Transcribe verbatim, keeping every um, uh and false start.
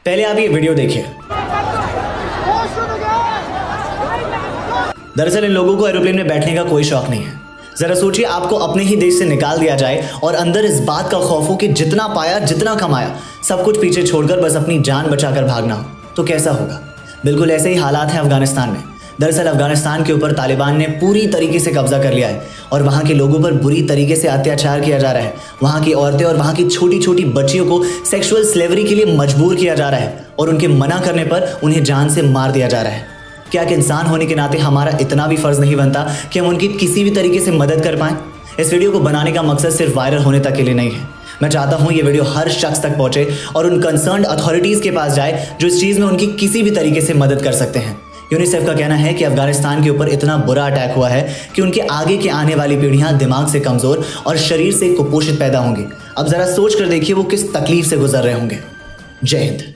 पहले आप ये वीडियो देखिए। दरअसल इन लोगों को एरोप्लेन में बैठने का कोई शौक नहीं है। जरा सोचिए, आपको अपने ही देश से निकाल दिया जाए और अंदर इस बात का खौफ हो कि जितना पाया जितना कमाया सब कुछ पीछे छोड़कर बस अपनी जान बचाकर भागना हो, तो कैसा होगा। बिल्कुल ऐसे ही हालात हैं अफगानिस्तान में। दरअसल अफगानिस्तान के ऊपर तालिबान ने पूरी तरीके से कब्जा कर लिया है और वहाँ के लोगों पर बुरी तरीके से अत्याचार किया जा रहा है। वहाँ की औरतें और वहाँ की छोटी छोटी बच्चियों को सेक्सुअल स्लेवरी के लिए मजबूर किया जा रहा है और उनके मना करने पर उन्हें जान से मार दिया जा रहा है। क्या एक इंसान होने के नाते हमारा इतना भी फर्ज नहीं बनता कि हम उनकी किसी भी तरीके से मदद कर पाएं? इस वीडियो को बनाने का मकसद सिर्फ वायरल होने तक के लिए नहीं है। मैं चाहता हूं ये वीडियो हर शख्स तक पहुंचे और उन कंसर्न्ड अथॉरिटीज के पास जाए जो इस चीज में उनकी किसी भी तरीके से मदद कर सकते हैं। यूनिसेफ का कहना है कि अफगानिस्तान के ऊपर इतना बुरा अटैक हुआ है कि उनके आगे की आने वाली पीढ़ियां दिमाग से कमजोर और शरीर से कुपोषित पैदा होंगी। अब जरा सोच कर देखिए वो किस तकलीफ से गुजर रहे होंगे। जय हिंद।